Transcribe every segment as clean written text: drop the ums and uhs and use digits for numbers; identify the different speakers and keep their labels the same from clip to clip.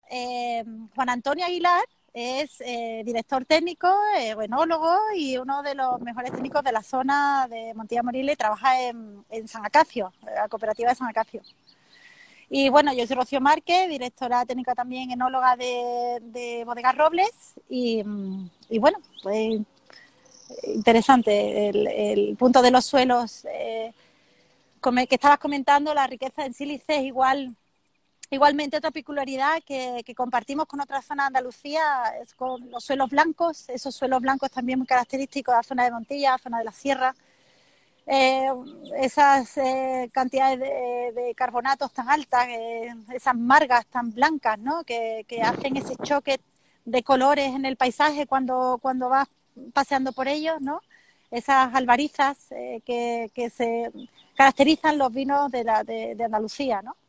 Speaker 1: Juan Antonio Aguilar es director técnico, enólogo y uno de los mejores técnicos de la zona de Montilla Moriles. Trabaja en San Acacio, la cooperativa de San Acacio. Y bueno, yo soy Rocío Márquez, directora técnica también, enóloga de Bodegas Robles. Y bueno, pues interesante el punto de los suelos que estabas comentando. La riqueza en sílice es igualmente otra peculiaridad que compartimos con otras zonas de Andalucía, es con los suelos blancos. Esos suelos blancos también muy característicos de la zona de Montilla, la zona de la Sierra. Esas cantidades de carbonatos tan altas, esas margas tan blancas, ¿no? que hacen ese choque de colores en el paisaje cuando vas paseando por ellos, ¿no? Esas albarizas que se caracterizan los vinos de Andalucía, ¿no?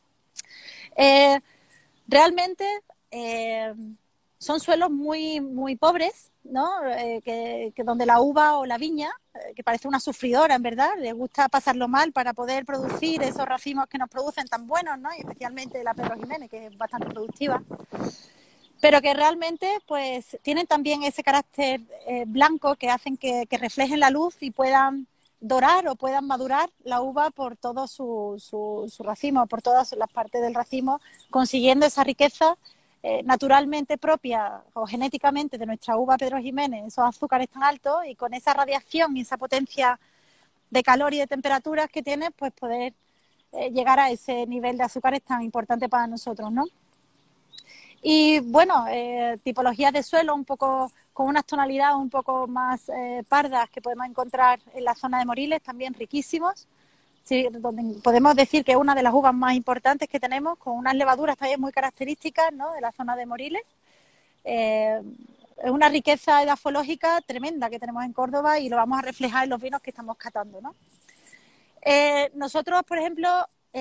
Speaker 1: Realmente son suelos muy, muy pobres, ¿no? Que donde la uva o la viña, que parece una sufridora, en verdad, le gusta pasarlo mal para poder producir esos racimos que nos producen tan buenos, ¿no? Y especialmente la Pedro Jiménez, que es bastante productiva, pero que realmente pues tienen también ese carácter blanco que hacen que reflejen la luz y puedan dorar o puedan madurar la uva por todo su racimo, por todas las partes del racimo, consiguiendo esa riqueza naturalmente propia o genéticamente de nuestra uva Pedro Jiménez, esos azúcares tan altos, y con esa radiación y esa potencia de calor y de temperaturas que tiene, pues poder llegar a ese nivel de azúcares tan importante para nosotros, ¿no? Y bueno, tipologías de suelo un poco con unas tonalidades un poco más pardas que podemos encontrar en la zona de Moriles, también riquísimos. Sí, donde podemos decir que es una de las uvas más importantes que tenemos, con unas levaduras también muy características, ¿no? De la zona de Moriles. Es una riqueza edafológica tremenda que tenemos en Córdoba y lo vamos a reflejar en los vinos que estamos catando, ¿no? Nosotros, por ejemplo,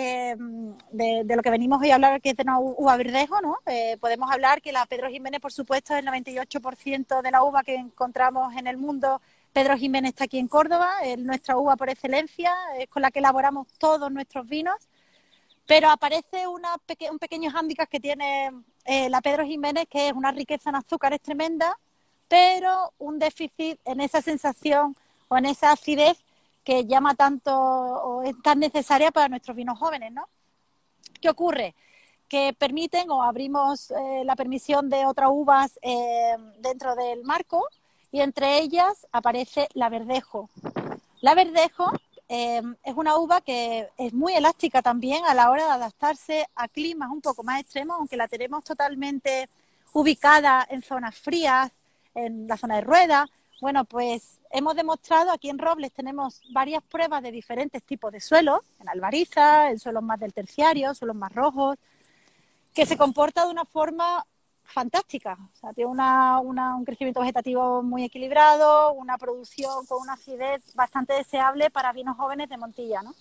Speaker 1: de lo que venimos hoy a hablar, que es de una uva verdejo, ¿no? Podemos hablar que la Pedro Jiménez, por supuesto, es el 98% de la uva que encontramos en el mundo. Pedro Jiménez está aquí en Córdoba, es nuestra uva por excelencia, es con la que elaboramos todos nuestros vinos, pero aparece un pequeño hándicap que tiene la Pedro Jiménez, que es una riqueza en azúcares tremenda, pero un déficit en esa sensación o en esa acidez que llama tanto o es tan necesaria para nuestros vinos jóvenes, ¿no? ¿Qué ocurre? Que permiten o abrimos la permisión de otras uvas dentro del marco, y entre ellas aparece la verdejo. La verdejo es una uva que es muy elástica también a la hora de adaptarse a climas un poco más extremos, aunque la tenemos totalmente ubicada en zonas frías, en la zona de Rueda. Bueno, pues hemos demostrado, aquí en Robles tenemos varias pruebas de diferentes tipos de suelos, en albariza, en suelos más del terciario, suelos más rojos, que se comporta de una forma fantástica. O sea, tiene un crecimiento vegetativo muy equilibrado, una producción con una acidez bastante deseable para vinos jóvenes de Montilla, ¿no?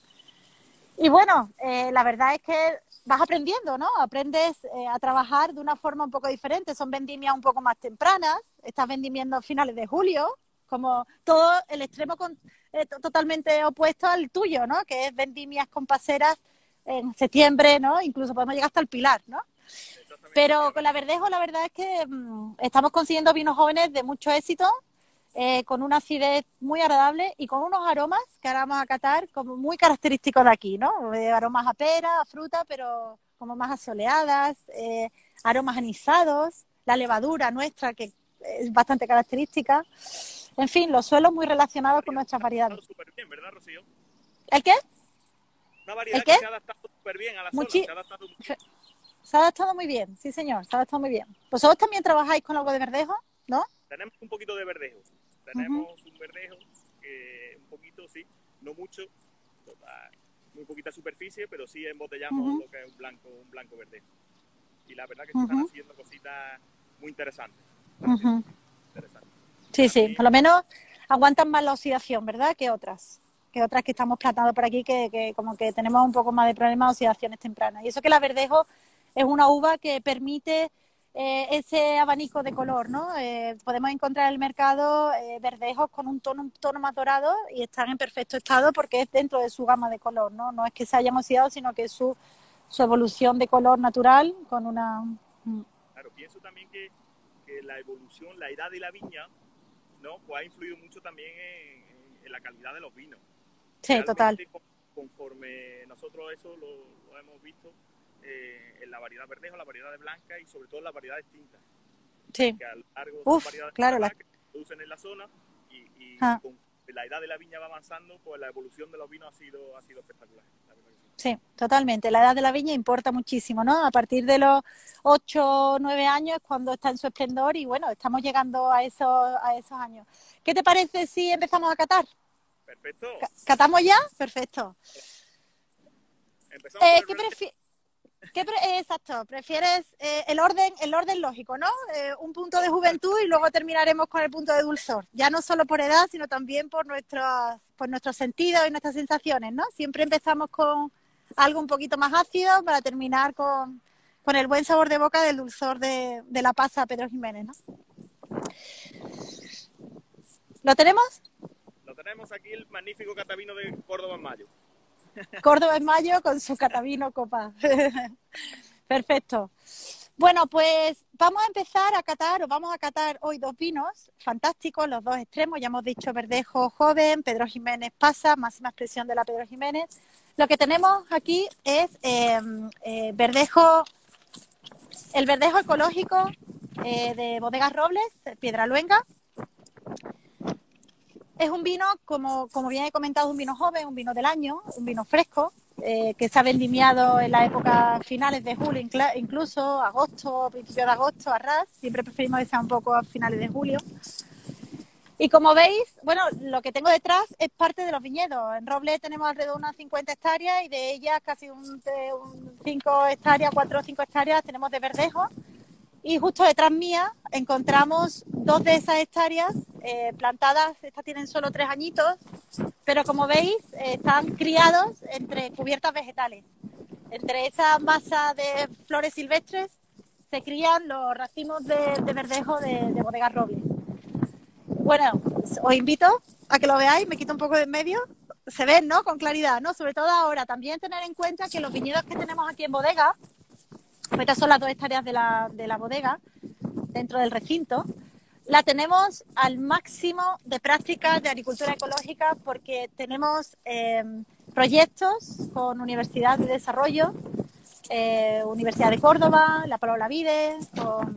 Speaker 1: Y bueno, la verdad es que vas aprendiendo, ¿no? Aprendes a trabajar de una forma un poco diferente. Son vendimias un poco más tempranas. Estás vendimiendo a finales de julio, como todo el extremo totalmente opuesto al tuyo, ¿no? Que es vendimias compaseras en septiembre, ¿no? Incluso podemos llegar hasta el Pilar, ¿no? Pero con la Verdejo la verdad es que estamos consiguiendo vinos jóvenes de mucho éxito, con una acidez muy agradable y con unos aromas que ahora vamos a catar como muy característicos de aquí, ¿no? Aromas a pera, a fruta, pero como más asoleadas, aromas anisados, la levadura nuestra que es bastante característica. En fin, los suelos muy relacionados con nuestras variedades.
Speaker 2: Súper bien, ¿verdad, Rocío?
Speaker 1: ¿El qué?
Speaker 2: Una variedad
Speaker 1: ¿El qué?
Speaker 2: que se ha adaptado súper bien a la zona, se ha adaptado muy bien.
Speaker 1: Se ha adaptado muy bien, sí señor, se ha adaptado muy bien. ¿Vosotros también trabajáis con algo de verdejo, no?
Speaker 2: Tenemos un poquito de verdejo. Tenemos un verdejo, un poquito, sí, no mucho, muy poquita superficie, pero sí embotellamos lo que es un blanco verdejo. Y la verdad que se están haciendo cositas muy interesantes. Interesantes.
Speaker 1: Sí, sí, por lo menos aguantan más la oxidación, ¿verdad? Que otras que estamos plantando por aquí, que como que tenemos un poco más de problemas de oxidaciones tempranas. Y eso que la verdejo es una uva que permite ese abanico de color, ¿no? Podemos encontrar en el mercado verdejos con un tono más dorado y están en perfecto estado porque es dentro de su gama de color, ¿no? No es que se hayan oxidado, sino que es su evolución de color natural con
Speaker 2: Claro, pienso también que la evolución, la edad de la viña, ¿no? Pues ha influido mucho también en la calidad de los vinos.
Speaker 1: Sí,
Speaker 2: Realmente,
Speaker 1: total.
Speaker 2: conforme nosotros eso lo hemos visto en la variedad verdejo, la variedad de blanca y sobre todo en las variedades tintas,
Speaker 1: Sí.
Speaker 2: que a lo largo son
Speaker 1: Uf,
Speaker 2: variedades
Speaker 1: claro.
Speaker 2: raras que se producen en la zona y
Speaker 1: Ah,
Speaker 2: con la edad de la viña va avanzando, pues la evolución de los vinos ha sido espectacular. La verdad que sí.
Speaker 1: sí, totalmente. La edad de la viña importa muchísimo, ¿no? A partir de los 8 o 9 años es cuando está en su esplendor y bueno, estamos llegando a esos años. ¿Qué te parece si empezamos a catar?
Speaker 2: Perfecto.
Speaker 1: ¿Catamos ya? Perfecto.
Speaker 2: Empezamos por el
Speaker 1: ¿Qué
Speaker 2: verdejo.
Speaker 1: prefieres? Exacto, prefieres el orden lógico, ¿no? Un punto de juventud y luego terminaremos con el punto de dulzor. Ya no solo por edad, sino también por nuestros sentidos y nuestras sensaciones, ¿no? Siempre empezamos con algo un poquito más ácido para terminar con el buen sabor de boca del dulzor de la pasa Pedro Jiménez, ¿no? ¿Lo tenemos?
Speaker 2: Lo tenemos aquí, el magnífico catavino de Córdoba en mayo.
Speaker 1: Córdoba en mayo con su catavino copa. Perfecto. Bueno, pues vamos a empezar a catar, o vamos a catar hoy dos vinos fantásticos, los dos extremos, ya hemos dicho Verdejo joven, Pedro Jiménez pasa, máxima expresión de la Pedro Jiménez. Lo que tenemos aquí es Verdejo, el Verdejo ecológico de Bodegas Robles, Piedraluenga. Es un vino, como bien he comentado, un vino joven, un vino del año, un vino fresco, que se ha vendimiado en la época finales de julio, incluso agosto, principio de agosto, a ras. Siempre preferimos que sea un poco a finales de julio. Y como veis, bueno, lo que tengo detrás es parte de los viñedos. En Robles tenemos alrededor de unas 50 hectáreas y de ellas casi 5 hectáreas, 4 o 5 hectáreas tenemos de verdejo. Y justo detrás mía encontramos 2 de esas hectáreas plantadas, estas tienen solo 3 añitos, pero como veis están criados entre cubiertas vegetales. Entre esa masa de flores silvestres se crían los racimos de verdejo de Bodegas Robles. Bueno, os invito a que lo veáis, me quito un poco de en medio, se ven, ¿no? Con claridad, ¿no? Sobre todo ahora, también tener en cuenta que los viñedos que tenemos aquí en bodega, estas son las 2 hectáreas de la bodega, dentro del recinto, la tenemos al máximo de prácticas de agricultura ecológica porque tenemos proyectos con Universidad de Desarrollo, Universidad de Córdoba, la Paula Vides,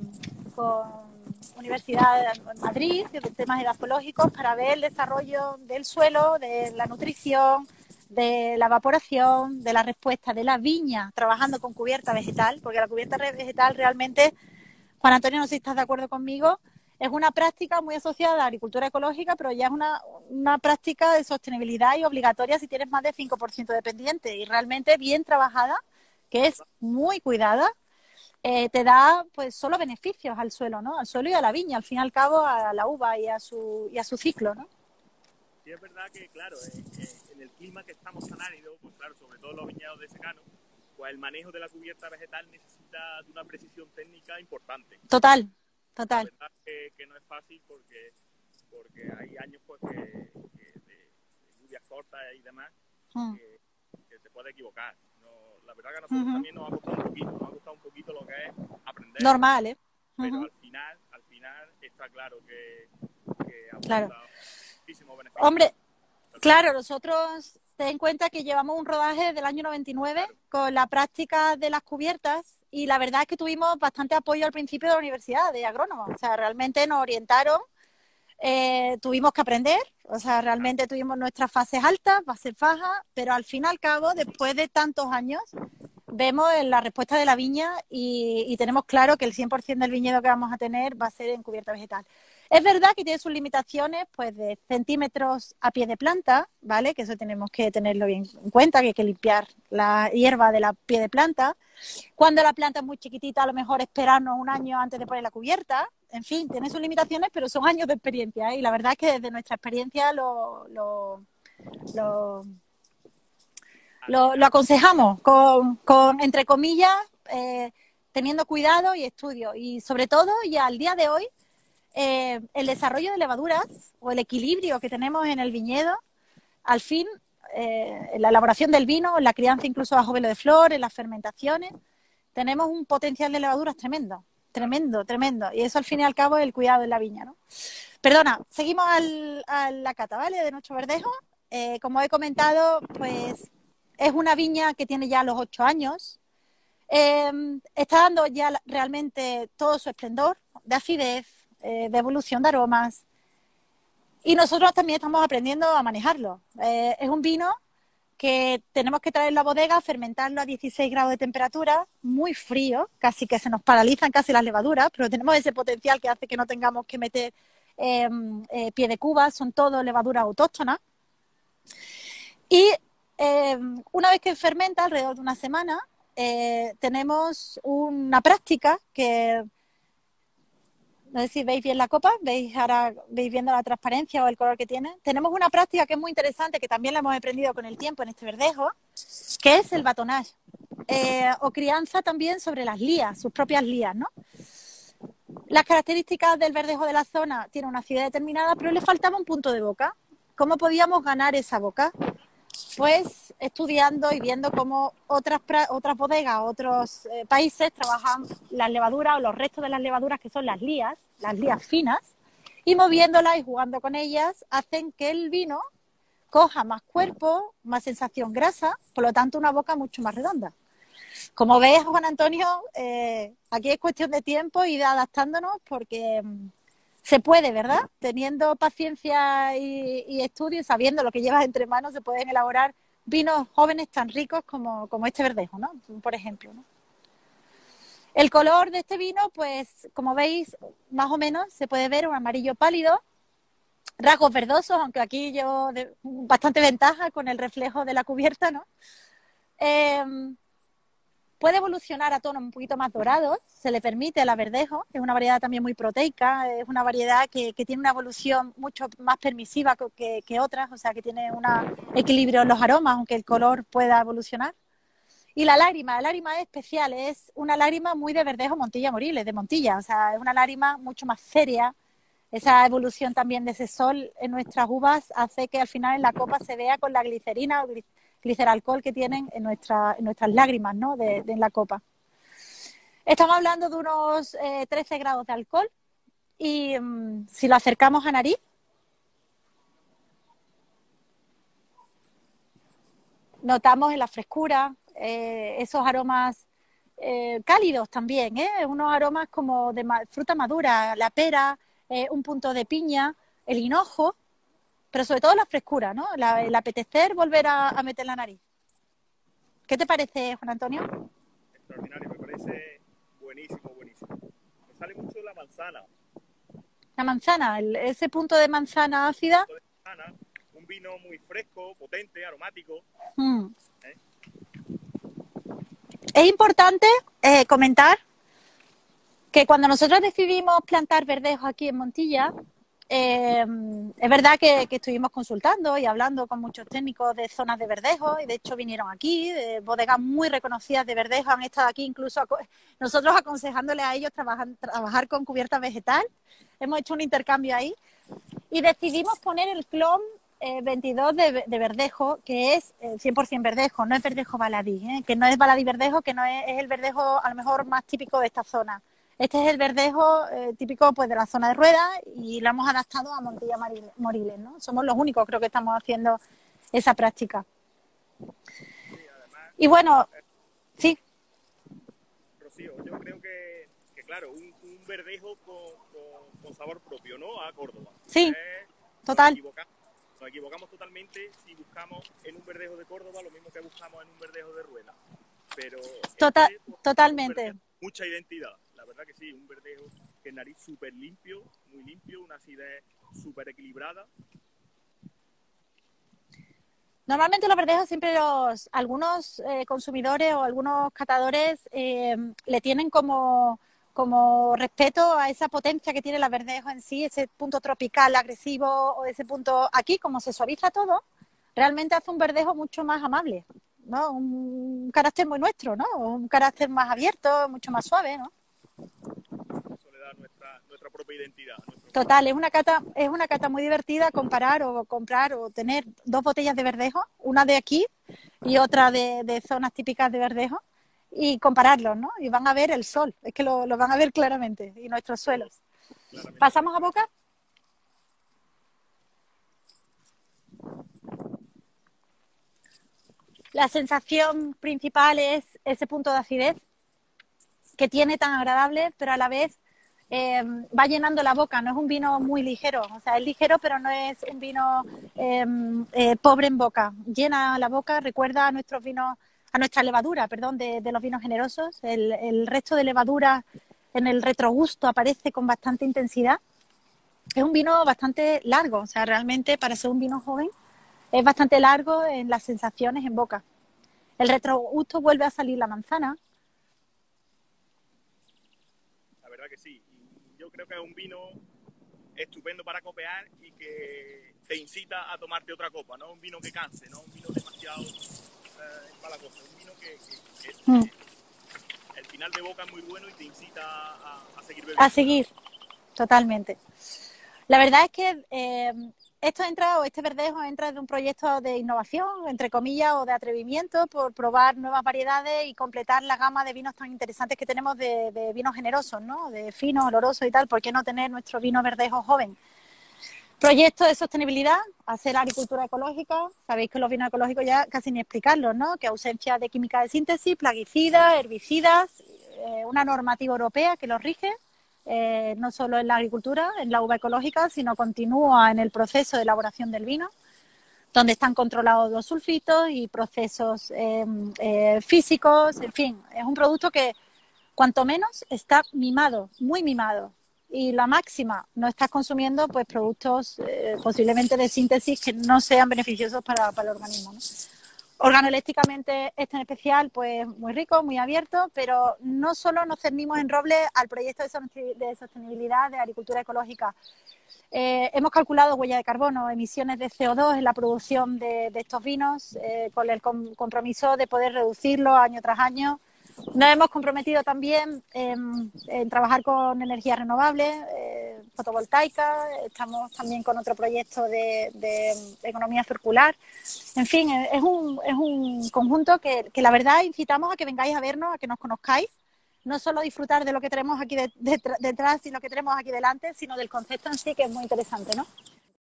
Speaker 1: con Universidad de Madrid, de temas edafológicos, para ver el desarrollo del suelo, de la nutrición, de la evaporación, de la respuesta de la viña, trabajando con cubierta vegetal, porque la cubierta vegetal realmente, Juan Antonio, no sé si estás de acuerdo conmigo, es una práctica muy asociada a la agricultura ecológica, pero ya es una práctica de sostenibilidad y obligatoria si tienes más de 5% dependiente y realmente bien trabajada, que es muy cuidada, te da pues solo beneficios al suelo, ¿no? Al suelo y a la viña, al fin y al cabo a la uva y a su ciclo, ¿no?
Speaker 2: Sí, es verdad que, claro, en el clima que estamos tan árido, pues claro, sobre todo los viñedos de secano, pues el manejo de la cubierta vegetal necesita de una precisión técnica importante.
Speaker 1: Total,
Speaker 2: La
Speaker 1: total.
Speaker 2: verdad que no es fácil porque hay años pues de lluvias cortas y demás que se puede equivocar. No, la verdad que a nosotros también nos ha costado un poquito lo que es aprender.
Speaker 1: Normal, ¿eh?
Speaker 2: Pero al final está claro que aporta
Speaker 1: Claro.
Speaker 2: muchísimo beneficio.
Speaker 1: Hombre, claro, nosotros ten en cuenta que llevamos un rodaje desde el año 99 con la práctica de las cubiertas y la verdad es que tuvimos bastante apoyo al principio de la universidad de agrónomos. O sea, realmente nos orientaron, tuvimos que aprender, o sea, realmente tuvimos nuestras fases altas, fases bajas, pero al fin y al cabo, después de tantos años, vemos la respuesta de la viña y tenemos claro que el 100% del viñedo que vamos a tener va a ser en cubierta vegetal. Es verdad que tiene sus limitaciones, pues de centímetros a pie de planta, ¿vale? Que eso tenemos que tenerlo bien en cuenta, que hay que limpiar la hierba de la pie de planta. Cuando la planta es muy chiquitita, a lo mejor esperarnos un año antes de poner la cubierta. En fin, tiene sus limitaciones, pero son años de experiencia, ¿eh? Y la verdad es que desde nuestra experiencia lo aconsejamos con entre comillas, teniendo cuidado y estudio. Y sobre todo, y al día de hoy, el desarrollo de levaduras o el equilibrio que tenemos en el viñedo, al fin, en la elaboración del vino, en la crianza incluso bajo velo de flor, en las fermentaciones, tenemos un potencial de levaduras tremendo, tremendo, tremendo. Y eso al fin y al cabo es el cuidado de la viña, ¿no? Perdona, seguimos a la cata, ¿vale? De nuestro verdejo. Como he comentado, pues es una viña que tiene ya los 8 años. Está dando ya realmente todo su esplendor de acidez, de evolución de aromas. Y nosotros también estamos aprendiendo a manejarlo. Es un vino que tenemos que traer en la bodega, fermentarlo a 16 grados de temperatura, muy frío, casi que se nos paralizan casi las levaduras, pero tenemos ese potencial que hace que no tengamos que meter pie de cuba, son todo levaduras autóctonas. Y una vez que fermenta, alrededor de una semana, tenemos una práctica que, no sé si veis bien la copa, veis viendo la transparencia o el color que tiene. Tenemos una práctica que es muy interesante, que también la hemos aprendido con el tiempo en este verdejo, que es el batonnage, o crianza también sobre las lías, sus propias lías, ¿no? Las características del verdejo de la zona tienen una acidez determinada, pero le faltaba un punto de boca. ¿Cómo podíamos ganar esa boca? Pues estudiando y viendo cómo otras bodegas, otros países trabajan las levaduras o los restos de las levaduras, que son las lías finas, y moviéndolas y jugando con ellas hacen que el vino coja más cuerpo, más sensación grasa, por lo tanto una boca mucho más redonda. Como ves, Juan Antonio, aquí es cuestión de tiempo y de adaptándonos, porque se puede, ¿verdad? Teniendo paciencia y estudio y sabiendo lo que llevas entre manos, se pueden elaborar vinos jóvenes tan ricos como este verdejo, ¿no? Por ejemplo, ¿no? El color de este vino, pues, como veis, más o menos se puede ver un amarillo pálido, rasgos verdosos, aunque aquí llevo bastante ventaja con el reflejo de la cubierta, ¿no? Puede evolucionar a tonos un poquito más dorados, se le permite a la verdejo, es una variedad también muy proteica, es una variedad que tiene una evolución mucho más permisiva que otras, o sea, que tiene un equilibrio en los aromas, aunque el color pueda evolucionar. Y la lágrima es especial, es una lágrima muy de verdejo Montilla Moriles, de Montilla, o sea, es una lágrima mucho más seria. Esa evolución también de ese sol en nuestras uvas hace que al final en la copa se vea con la glicerina o gliceralcohol que tienen en nuestras lágrimas, ¿no? en la copa. Estamos hablando de unos 13 grados de alcohol y si lo acercamos a nariz, notamos en la frescura esos aromas cálidos también, unos aromas como de fruta madura, la pera, un punto de piña, el hinojo, pero sobre todo la frescura, ¿no? El apetecer volver a meter la nariz. ¿Qué te parece, Juan Antonio?
Speaker 2: Extraordinario, me parece buenísimo, buenísimo. Me sale mucho la manzana.
Speaker 1: La manzana, ese punto de manzana ácida.
Speaker 2: Un vino muy fresco, potente, aromático.
Speaker 1: Es importante comentar que cuando nosotros decidimos plantar verdejos aquí en Montilla, es verdad que estuvimos consultando y hablando con muchos técnicos de zonas de verdejo, y de hecho vinieron aquí, bodegas muy reconocidas de verdejo han estado aquí, incluso nosotros aconsejándoles a ellos trabajar con cubierta vegetal. Hemos hecho un intercambio ahí y decidimos poner el clon 22 de verdejo, que es 100% verdejo, no es verdejo baladí, que no es baladí verdejo, que no es el verdejo a lo mejor más típico de esta zona. Este es el verdejo típico pues de la zona de Rueda y lo hemos adaptado a Montilla Moriles, ¿no? Somos los únicos, creo que estamos haciendo esa práctica.
Speaker 2: Sí, además,
Speaker 1: y bueno, sí.
Speaker 2: Rocío, yo creo que claro, un verdejo con sabor propio, ¿no? A Córdoba.
Speaker 1: Sí, total.
Speaker 2: Nos equivocamos totalmente si buscamos en un verdejo de Córdoba lo mismo que buscamos en un verdejo de Rueda. Pero
Speaker 1: totalmente.
Speaker 2: Mucha identidad, la verdad que sí, un verdejo que es nariz súper limpio, muy limpio, una acidez súper equilibrada.
Speaker 1: Normalmente los verdejos siempre algunos consumidores o algunos catadores le tienen como respeto a esa potencia que tiene el verdejo en sí, ese punto tropical agresivo o ese punto aquí, como se suaviza todo, realmente hace un verdejo mucho más amable, ¿no? Un carácter muy nuestro, ¿no? Un carácter más abierto, mucho más suave, ¿no?
Speaker 2: Eso le da nuestra propia identidad.
Speaker 1: Total, es una cata muy divertida comparar o comprar o tener dos botellas de verdejo, una de aquí y otra de zonas típicas de verdejo. y compararlos, ¿no? Y van a ver el sol, es que lo van a ver claramente, y nuestros suelos.
Speaker 2: Claramente.
Speaker 1: ¿Pasamos a boca? La sensación principal es ese punto de acidez que tiene tan agradable, pero a la vez va llenando la boca. No es un vino muy ligero, o sea, es ligero, pero no es un vino pobre en boca. Llena la boca, recuerda a nuestros vinos, a nuestra levadura, perdón, de los vinos generosos. El resto de levadura en el retrogusto aparece con bastante intensidad. Es un vino bastante largo, o sea, realmente para ser un vino joven es bastante largo en las sensaciones en boca. El retrogusto vuelve a salir la manzana.
Speaker 2: La verdad que sí. Y yo creo que es un vino estupendo para copear y que te incita a tomarte otra copa, no un vino que canse, no un vino demasiado empalagoso, un vino que el final de boca es muy bueno y te incita a seguir bebiendo.
Speaker 1: A seguir, totalmente. La verdad es que este verdejo entra de un proyecto de innovación, entre comillas, o de atrevimiento por probar nuevas variedades y completar la gama de vinos tan interesantes que tenemos de vinos generosos, ¿no? De finos, olorosos y tal. ¿Por qué no tener nuestro vino verdejo joven? Proyecto de sostenibilidad, hacer agricultura ecológica. Sabéis que los vinos ecológicos ya casi ni explicarlos, ¿no? Que ausencia de química de síntesis, plaguicidas, herbicidas, una normativa europea que los rige. No solo en la agricultura, en la uva ecológica, sino continúa en el proceso de elaboración del vino, donde están controlados los sulfitos y procesos físicos, en fin, es un producto que cuanto menos está mimado, muy mimado, y la máxima no estás consumiendo pues productos posiblemente de síntesis que no sean beneficiosos para el organismo, ¿no? Organolépticamente este en especial, pues muy rico, muy abierto, pero no solo nos cernimos en Roble al proyecto de sostenibilidad de agricultura ecológica. Hemos calculado huella de carbono, emisiones de CO2 en la producción de estos vinos, con el compromiso de poder reducirlo año tras año. Nos hemos comprometido también en trabajar con energías renovables, fotovoltaica, estamos también con otro proyecto de economía circular. En fin, es un conjunto que la verdad incitamos a que vengáis a vernos, a que nos conozcáis, no solo disfrutar de lo que tenemos aquí detrás y lo que tenemos aquí delante, sino del concepto en sí, que es muy interesante, ¿no?